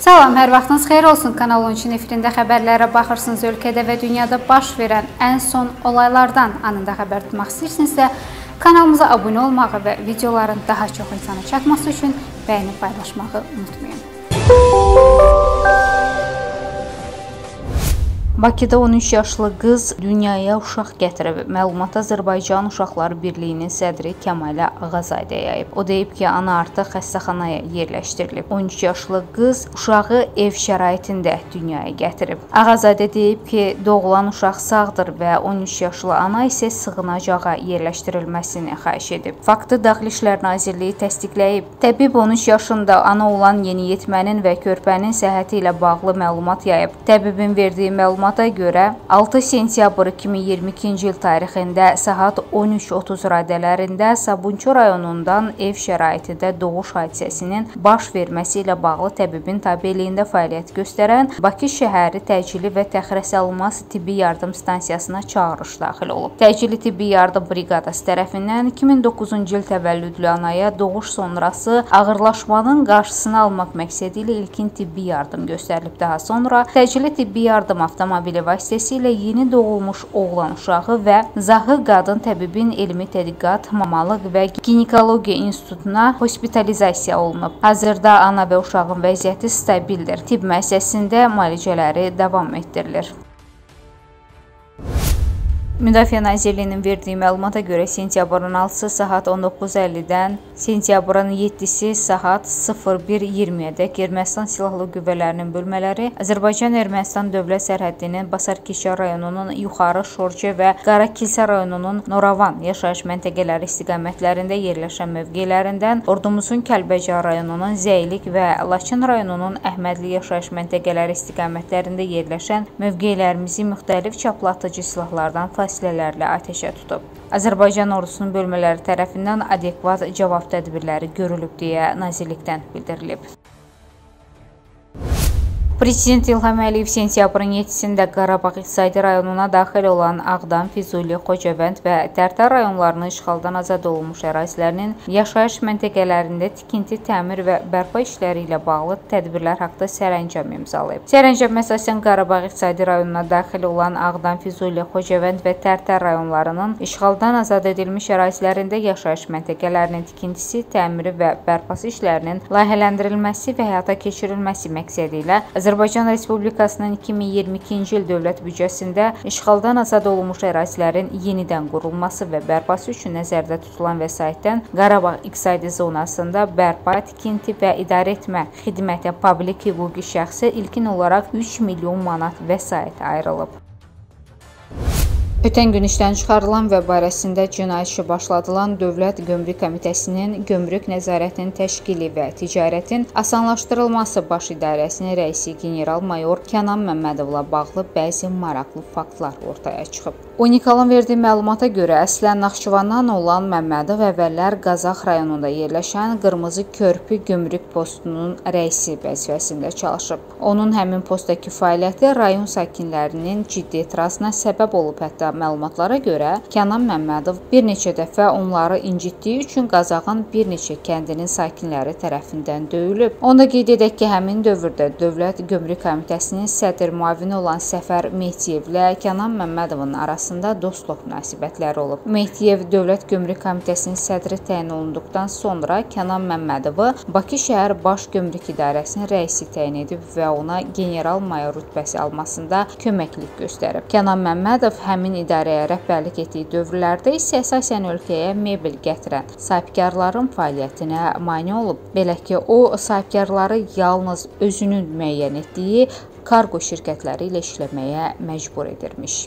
Salam, hər vaxtınız xeyir olsun. Kanal 13-ün efirində xəbərlərə baxırsınız. Ölkədə və dünyada baş verən ən son olaylardan anında xəbər tutmaq istəyirsinizsə, kanalımıza abunə olmağı və videoların daha çox insana çatması üçün bəyənib paylaşmağı unutmayın. Bakıda 13 yaşlı qız dünyaya uşaq gətirib. Məlumat Azərbaycan Uşaqları Birliyinin sədri Kəmalə Ağazadə yayıb. O deyib ki, ana artıq xəstəxanaya yerləşdirilib. 13 yaşlı qız uşağı ev şəraitində dünyaya gətirib. Ağazadə deyib ki, doğulan uşaq sağdır və 13 yaşlı ana isə sığınacağa yerləşdirilməsini xahiş edib. Faktı Daxili İşlər Nazirliyi təsdiqləyib. Təbib 13 yaşında ana olan yeniyetmənin və körpənin səhhəti ilə bağlı məlumat yayıb. Təbibin verdiyi məlumata görə 6 sentyabr 2022-ci il tarixində saat 13:30 radələrində Sabunçu rayonundan ev şəraitində doğuş hadisəsinin baş verməsi ilə bağlı təbibin tabeliyində fəaliyyət göstərən Bakı şəhəri təcili və təxirəsalınmaz tibbi yardım stansiyasına çağırış daxil olub. Təcili tibbi yardım briqadası tərəfindən 2009-cu il təvəllüdlü anaya doğuş sonrası ağırlaşmanın qarşısını almaq məqsədi ilə ilkin tibbi yardım göstərilib. Daha sonra təcili tibbi yardım avtomobili vasitəsilə yeni doğulmuş oğlan uşağı və Zahı qadın təbibin elmi tədqiqat, mamalıq və ginekologiya institutuna hospitalizasiya olunub. Hazırda ana və uşağın vəziyyəti stabildir. Tibb müəssisəsində müalicələri davam etdirilir. Müdafiə Nazirliyinin verdiyi məlumata görə sentyabrın 6-sı saat 19:50-dən sentyabrın 7-si saat 01:20-dək Ermənistan Silahlı Qüvvələrinin bölmələri Azərbaycan-Ermənistan dövlət sərhədinin Basarkeşər rayonunun Yuxarı Şorçe və Qarakilsə rayonunun Noravan yaşayış məntəqələri istiqamətlərində yerləşən mövqelərindən ordumuzun Kəlbəcər rayonunun Zəylik və Laçın rayonunun Əhmədli yaşayış məntəqələri istiqamətlərində yerləşən mövqelərimizi müxtəlif çaplatıcı silahlardan fasilələrlə atəşə tutub. Azərbaycan ordusunun bölmələri tərəfindən adekvat cavab tədbirləri görülüb deyə nazirlikdən bildirilib. Prezident İlham Əliyev sentyabrın 7-sində Qarabağ İqtisadi rayonuna daxil olan Ağdam, Füzuli, Xocavənd və Tərtər rayonlarının işğaldan azad olunmuş ərazilərinin yaşayış məntəqələrində tikinti, təmir və bərpa işləri ilə bağlı tədbirlər haqqında sərəncam imzalayıb. Sərəncam əsasən Qarabağ İqtisadi rayonuna daxil olan Ağdam, Füzuli, Xocavənd və Tərtər rayonlarının işğaldan azad edilmiş ərazilərində yaşayış məntəqələrinin tikintisi, təmiri və bərpası işlərinin layihələndirilməsi və həyata keçirilməsi məqsədi ilə Azərbaycan Respublikasının 2022-ci il dövlət büdcəsində işğaldan azad olunmuş ərazilərin yenidən qurulması və bərpası üçün nəzərdə tutulan vəsaitdən Qarabağ iqtisadi zonasında bərpa, tikinti və idarə etmə xidməti publik hüquqi şəxsə ilkin olaraq 3 milyon manat vəsait ayrılıb. Ötən gün işdən çıxarılan və barəsində cinayət işi başladılan Dövlət Gömrük Komitəsinin Gömrük Nəzarətinin Təşkili və Ticarətin Asanlaşdırılması Baş İdarəsinin rəisi general-mayor Kənan Məmmədovla bağlı bəzi maraqlı faktlar ortaya çıxıb. Unikalın verdiyi məlumata görə əslən Naxçıvandan olan Məmmədov əvvəllər Qazax rayonunda yerləşən Qırmızı Körpü Gömrük postunun rəisi vəzifəsində çalışıb. Onun həmin postdakı fəaliyyəti rayon sakinlərinin ciddi etirazına səbəb olub. Hətta məlumatlara görə Kənan Məmmədov bir neçə dəfə onları incitdiyi üçün Qazaxın bir neçə kəndinin sakinləri tərəfindən döyülüb. Onda qeyd edək ki, həmin dövrdə Dövlət Gömrük Komitəsinin sədr müavini olan Səfər Mehdiyevlə Kənan Məmmədovun arasında dostluq münasibətləri olub. Mehdiyev Dövlət Gömrük Komitəsinin sədri təyin olunduqdan sonra Kənan Məmmədovu Bakı şəhər Baş Gömrük İdarəsinin rəisi təyin edib və ona general-mayor rütbəsi almasında köməklik göstərib. Kənan Məmmədov həmin idarəyə rəhbərlik etdiyi dövrlərdə isə əsasən ölkəyə mebel gətirən sahibkarların fəaliyyətinə mane olub. Belə ki, o sahibkarları yalnız özünün müəyyən etdiyi kargo şirkətləri ilə işləməyə məcbur edirmiş.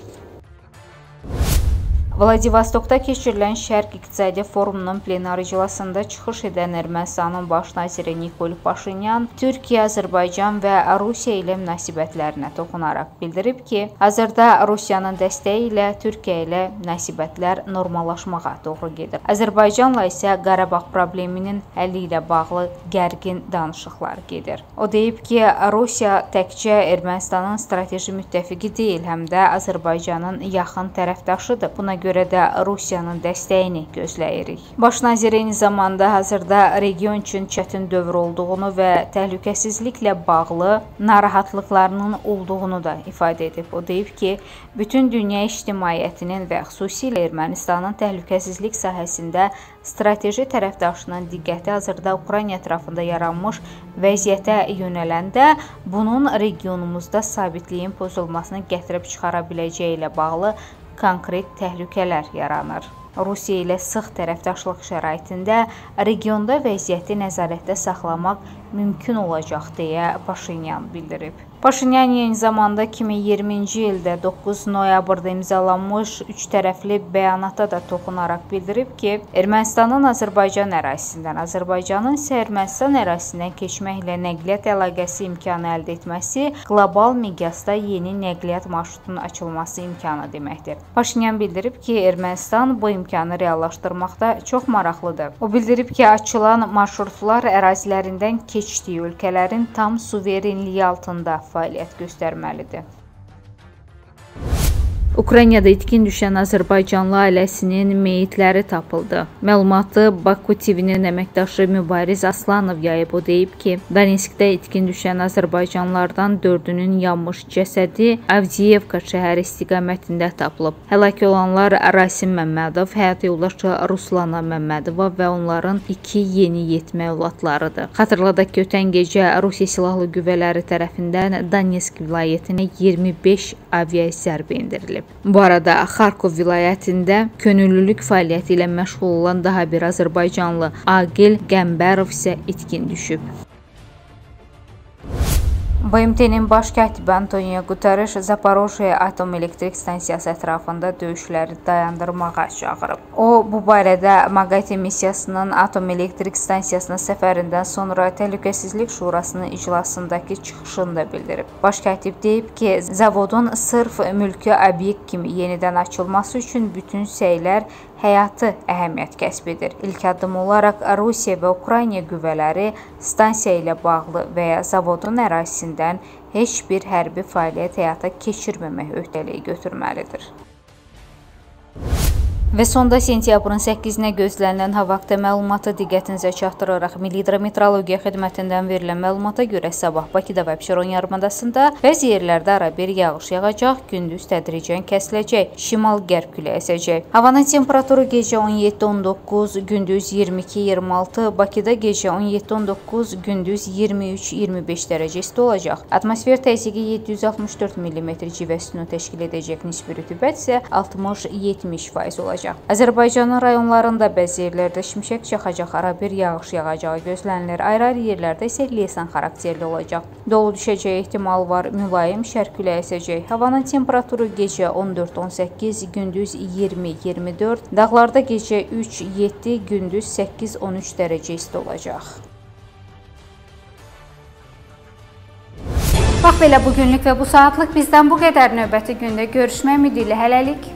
Vladivostokda keçirilən Şərq İqtisadi Forumunun plenar iclasında çıxış edən Ermənistanın baş naziri Nikol Paşinyan Türkiyə, Azərbaycan və Rusiya ilə münasibətlərinə toxunaraq bildirib ki, hazırda Rusiyanın dəstəyi ilə Türkiyə ilə münasibətlər normallaşmağa doğru gedir. Azərbaycanla isə Qarabağ probleminin həlli ilə bağlı gərgin danışıqlar gedir. O deyib ki, Rusiya təkcə Ermənistanın strateji müttəfiqi deyil, həm də Azərbaycanın yaxın tərəfdaşıdır. Buna görə də Rusiyanın dəstəyini gözləyirik. Baş nazir eyni zamanda hazırda region üçün çətin dövr olduğunu və təhlükəsizliklə bağlı narahatlıqlarının olduğunu da ifadə edib. O deyib ki, bütün dünya ictimaiyyətinin və xüsusilə Ermənistanın təhlükəsizlik sahəsində strateji tərəfdaşının diqqəti hazırda Ukrayna ətrafında yaranmış vəziyyətə yönələndə bunun regionumuzda sabitliyin pozulmasını gətirib çıxara biləcəyi ilə bağlı konkret təhlükələr yaranır. Rusiya ilə sıx tərəfdaşlıq şəraitində regionda vəziyyəti nəzarətdə saxlamaq mümkün olacaq deyə Paşinyan bildirib. Paşinyan eyni zamanda 2020-ci ildə 9 noyabrda imzalanmış üç tərəfli bəyanata da toxunaraq bildirib ki, Ermənistanın Azərbaycan ərazisindən, Azərbaycanın isə Ermənistan ərazisindən keçməklə nəqliyyat əlaqəsi imkanı əldə etməsi qlobal miqyasda yeni nəqliyyat marşrutunun açılması imkanı deməkdir. Paşinyan bildirib ki, Ermənistan bu imkanı reallaşdırmaqda çox maraqlıdır. O bildirib ki, açılan marşrutlar ərazilərindən keçdiyi ölkələrin tam suverenliyi altında fəaliyyət göstərməlidir. Ukraynada itkin düşən Azərbaycanlı ailəsinin meyitləri tapıldı. Məlumatı Baku TV-nin əməkdaşı Mübariz Aslanov yayıb. O deyib ki, Donetskdə itkin düşən Azərbaycanlılardan 4-ünün yanmış cəsədi Avdiyevka şəhəri istiqamətində tapılıb. Həlak olanlar Rasim Məmmədov, həyat yoldaşı Ruslana Məmmədova və onların 2 yeni yetmə övladlarıdır. Xatırladaq ki, ötən gecə Rusiya Silahlı Qüvvələri tərəfindən Donetsk vilayətinə 25 aviasiya zərbə endirilib. Bu arada Xarkov vilayətində könüllülük fəaliyyəti ilə məşğul olan daha bir Azərbaycanlı Aqil Qəmbərov isə itkin düşüb. BMT-nin baş katibi Antonio Guterres Zaporojye Atom Elektrik Stansiyası ətrafında döyüşləri dayandırmağa çağırıb. O, bu barədə MAGATE missiyasının Atom Elektrik Stansiyasına səfərindən sonra Təhlükəsizlik Şurasının iclasındakı çıxışında bildirib. Baş katib deyib ki, zavodun sırf mülki obyekt kimi yenidən açılması üçün bütün səylər həyatı əhəmiyyət kəsb edir. İlk addım olaraq Rusiya və Ukrayna qüvvələri stansiya ilə bağlı və ya zavodun ərazisindən heç bir hərbi fəaliyyət həyata keçirməmək öhdəliyi götürməlidir. Və sonda sentyabrın 8-nə gözlənilən hava haqqında məlumatı diqqətinizə çatdıraraq Milli Hidrometeorologiya Xidmətindən verilən məlumata görə sabah Bakıda və Abşeron yarımadasında bəzi yerlərdə arabir yağış yağacaq, gündüz tədricən kəsiləcək, şimal-qərb küləyi əsəcək. Havanın temperaturu gecə 17-19, gündüz 22-26, Bakıda gecə 17-19, gündüz 23-25 dərəcə isti olacaq. Atmosfer təzyiqi 764 mm civə sütunu təşkil edəcək, nisbi rütubət isə 60-70% olacaq. Azərbaycanın rayonlarında bəzi yerlərdə şimşək çaxacaq, arabir yağış yağacağı gözlənilir. Ayrı-ayrı yerlərdə isə leysan xarakterli olacaq. Dolu düşəcəyi ehtimal var, mülayim şərq küləyi əsəcək. Havanın temperaturu gecə 14-18, gündüz 20-24, dağlarda gecə 3-7, gündüz 8-13 dərəcə isti olacaq. Bax belə bugünlük və bu saatlıq bizdən bu qədər. Növbəti gündə görüşmək ümidi ilə hələlik.